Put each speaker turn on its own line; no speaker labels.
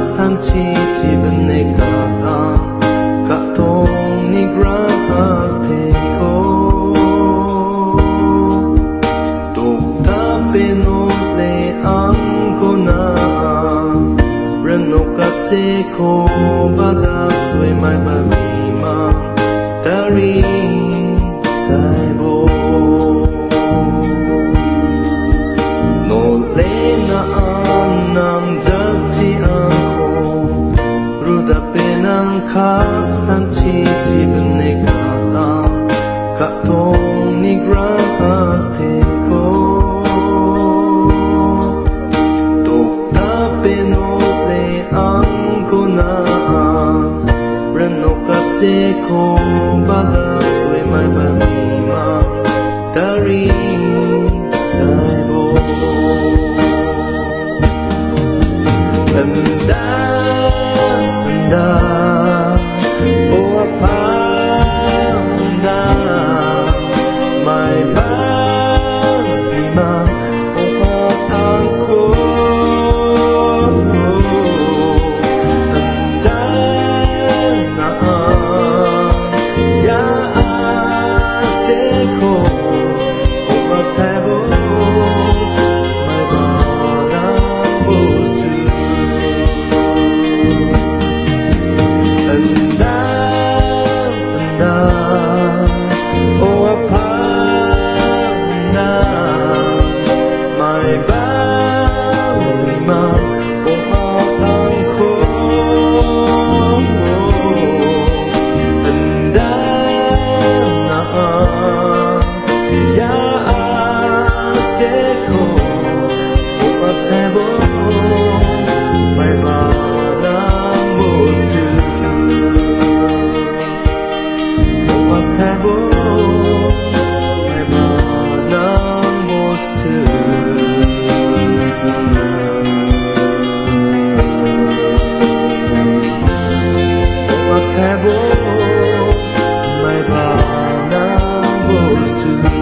산치 집은 내가 가통니 그라스테고 똑답에 놀래 안고나 렌노까지고 바다 왜 말밤이마 다리 다이보 산치 집은 내가 가통니 그라스테고 똑답에 놀래 안고나 렌노까지 고바다 왜 말밤이마 다리 다이보 my banana goes to